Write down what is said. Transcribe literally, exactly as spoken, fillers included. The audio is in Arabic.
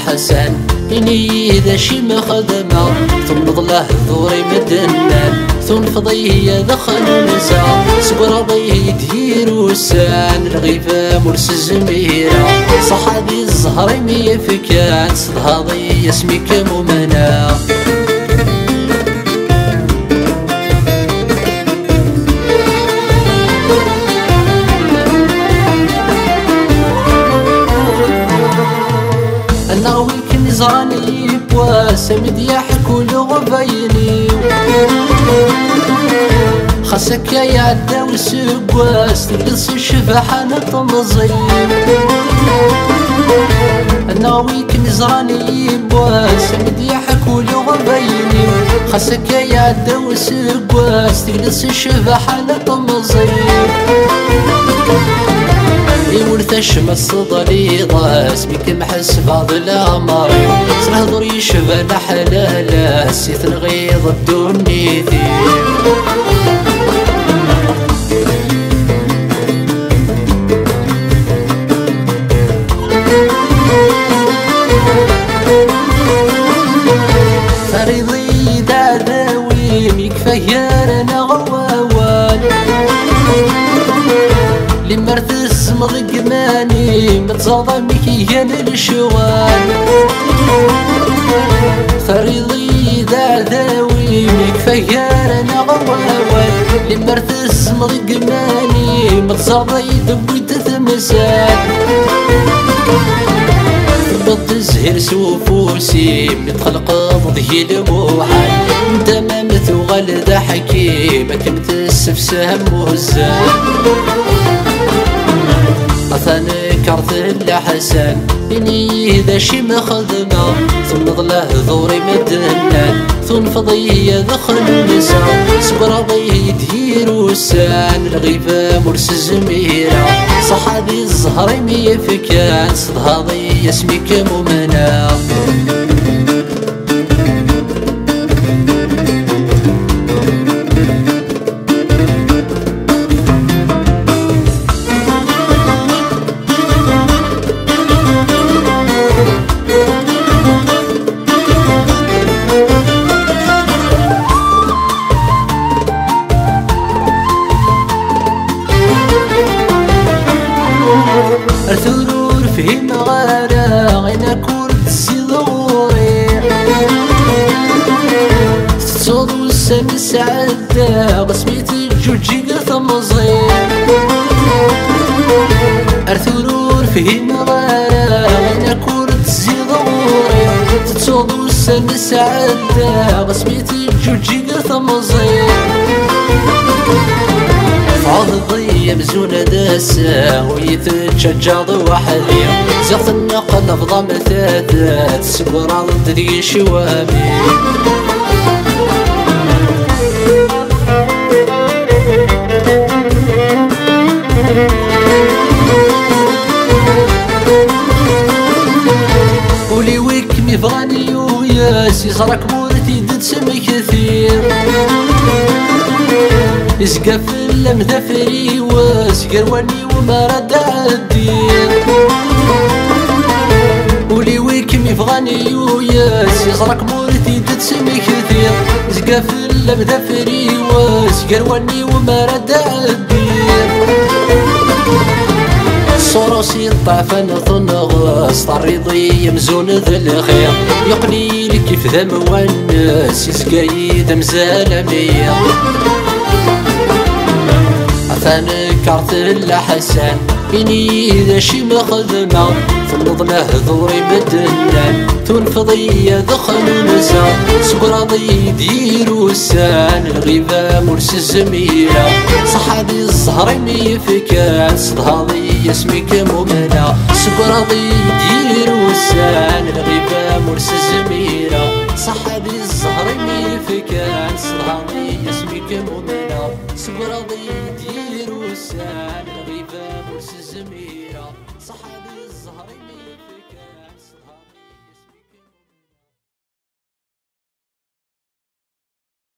حسن إني إذا شي ما خدمه ثم ظله ذوري مدنان ثم فضيه دخل نسا سقر ضيه دهير وسان الغيفة مرس الزميرة صحابي الزهر مية فكان صدها ضي اسمك ممنا النغوي كنزراني بواسم يحكوا لغبيني خاصك يا عدا وسقواس تقص الشفاحة نطمزي النغوي كنزراني بواسم يحكوا لغبيني خاصك يا عدا وسقواس تقص الشفاحة نطمزي يورث الشمس صدري ضاس بك محس بعض الأمر صرح ضري شبه حلاله سيث الغيظ الدني ذي فريضي دعداوي ميكفير انا غواوان لمرت السمض قماني متظلم كيان الشوال فريضي دعداوي مكفيار انا غواوال لمرت السمض قماني متظلم دبي تثمسال بتزهر سوفوسي متخلق ضي الموحل انت ما مثوغل ذا حكيم كنت السفسهم وهزال أثني كرت الحسن إني إذا شي ما خدمه ثم ظله ذوري مدنان ثم فضيه دخل نسا سبر ضيه دهير وسان الغيفة مرس الزميرة صحابي الزهر مية فكان صدها ضي اسمك ممنا الثرور فيه مغارة غينا كورد زيضوري تصود والسن سعادة قسميت الجوجي قثم صغير الثرور فيه مغارة غينا كورد زيضوري تصود والسن سعادة قسميت الجوجي قثم صغير عضضي مزونة داسة ويتشجع وحدي زغت النقل نفضى مثاثات سكرة ضد ذي شوامي قولي ويك ميفغاني وياسي صارك مورتي دد سمي كثير يسقى في المذافري وسقرواني وما رد عالدين ولي ويكم يفغاني وياس يصرك مورتي تتسمي كثير يسقى في المذافري وسقرواني وما رد عالدين صروسي الطعفان ثنغص طريضي يمزون ذا الخير يقني لك كيف ذا موانس يسقى دمزال مية أثني كرت الحسن إني إذا شي ما خدمه ثم ظله ذوري مدنان تنفضي دخل نسا سكر ضي دير وسان الغيبة مرس الزميرة صحابي الزهر مية فكان صدها ضي اسمك ممنا سكر ضي دير وسان الغيبة مرس الزميرة صحابي الزهر مية فكان صدها ضي اسمك ممنا سكر ضي دير وسان الغيبة مرس الزميرة صحابي